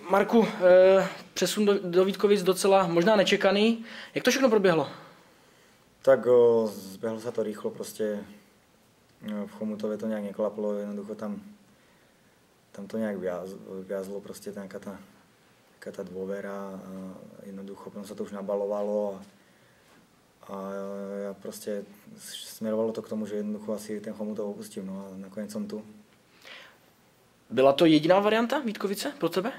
Marku, přesun do Vítkovic docela možná nečekaný. Jak to všechno proběhlo? Tak zbehlo sa to rýchlo, proste v Chomutove to nejak neklaplo, jednoducho tam to nejak viazlo, proste taká tá dôvera, jednoducho potom sa to už nabalovalo a ja proste smerovalo to k tomu, že jednoducho asi ten Chomutov opustím, no a nakoniec som tu. Byla to jediná varianta Vítkovice pro tebe?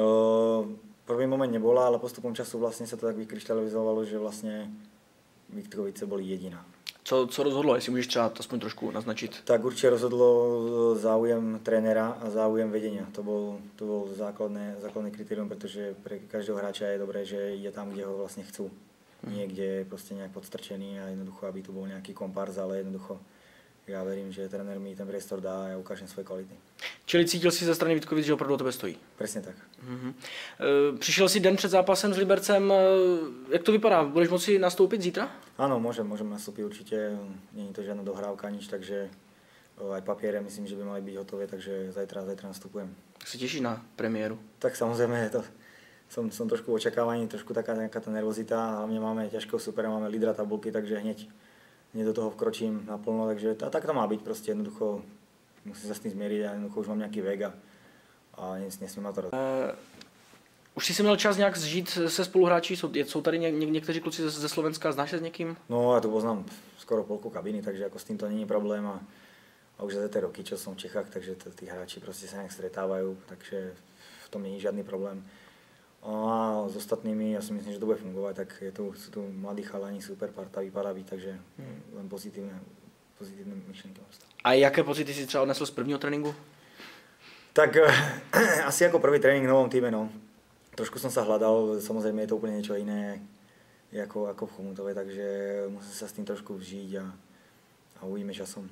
Prvý moment nebola, ale postupom času vlastne sa to tak vykryštalizovalo, že vlastne Vítkovice boli jediná. Co rozhodlo, jestli můžeš třeba aspoň trošku naznačit? Tak určite rozhodlo záujem trénera a záujem vedenia. To bol základné kritérium, pretože pre každého hráča je dobré, že je tam, kde ho vlastne chcú. Nie kde je proste nejak podstrčený a jednoducho, aby tu bol nejaký kompárs, ale jednoducho ja verím, že tréner mi ten priestor dá a ja ukážem svoje kvality. Čili cítil si ze strany Vítkovic, že opravdu o tebe stojí? Presne tak. Přišel si den před zápasem s Libercem. Jak to vypadá? Budeš moci nastoupit zítra? Áno, môžem nastúpiť určite. Nie je to žiadna dohrávka, nič, takže aj papiere myslím, že by mali byť hotové, takže zajtra nastupujem. Jak se těšíš na premiéru? Tak samozrejme, som trošku v očakávaní, trošku taká nejaká tá nervozita. Hlavne máme ťažkého supera, máme lídra tabulky, takže hneď do toho vkročím naplno, takže tak to má byť proste jednoducho. Musím sa s tým zmieriť a jednoducho už mám nejaký vek a nesmím ma to rozhodnúť. Už jsi měl čas nějak zžít se spoluhráči? Jsou tady někteří kluci ze Slovenska, znáš se s někým? No ja tu poznám skoro polku kabiny, takže ako s tým to není problém a už za tie roky, čo som v Čechách, takže tí hráči proste sa nejak stretávajú, takže v tom není žiadny problém. A s ostatnými, ja si myslím, že to bude fungovať, tak sú tu mladí chalani, super parta, vypadá byť, takže len pozitívne myšlenky. A jaké pocity si třeba odnesl z prvního tréninku? Tak asi ako prvý tréning v novom týme, no. Trošku som sa hľadal, samozrejme je to úplne niečo iné ako v Chomutove, takže musím sa s tým trošku vžiť a uvidíme časom.